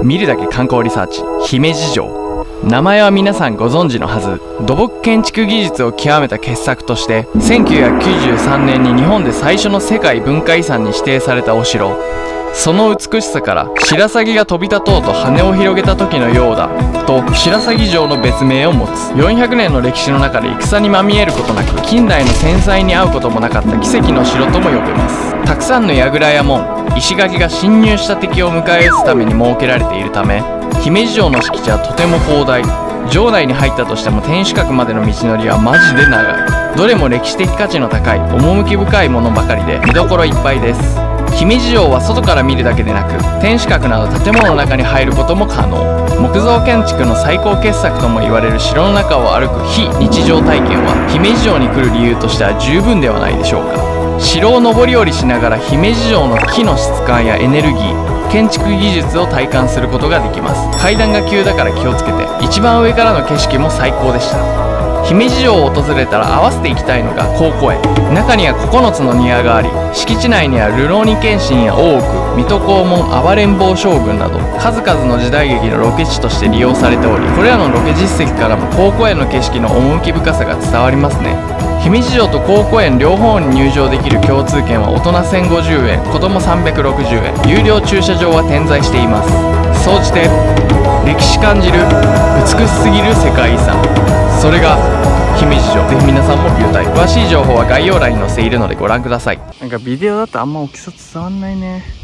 見るだけ観光リサーチ姫路城。名前は皆さんご存知のはず。土木建築技術を極めた傑作として1993年に日本で最初の世界文化遺産に指定されたお城。その美しさから白鷺が飛び立とうと羽を広げた時のようだと白鷺城の別名を持つ。400年の歴史の中で戦にまみえることなく近代の戦災に遭うこともなかった奇跡の城とも呼べます。たくさんの櫓や門、石垣が侵入した敵を迎え撃つために設けられているため、姫路城の敷地はとても広大。城内に入ったとしても天守閣までの道のりはマジで長い。どれも歴史的価値の高い趣深いものばかりで見どころいっぱいです。姫路城は外から見るだけでなく天守閣など建物の中に入ることも可能。木造建築の最高傑作とも言われる城の中を歩く非日常体験は姫路城に来る理由としては十分ではないでしょうか。城を上り下りしながら姫路城の木の質感やエネルギー、建築技術を体感することができます。階段が急だから気をつけて。一番上からの景色も最高でした。姫路城を訪れたら合わせて行きたいのが幸子園。中には9つの庭があり、敷地内には流浪人剣心や大奥、水戸黄門、暴れん坊将軍など数々の時代劇のロケ地として利用されており、これらのロケ実績からも幸子園の景色の趣深さが伝わりますね。姫路城と幸子園両方に入場できる共通券は大人1050円、子供360円、有料駐車場は点在しています。総じて歴史感じる美しすぎる世界遺産、それが姫路城。ぜひ皆さんもビュータイ。詳しい情報は概要欄に載せているのでご覧ください。なんかビデオだとあんま大きさ伝わんないね。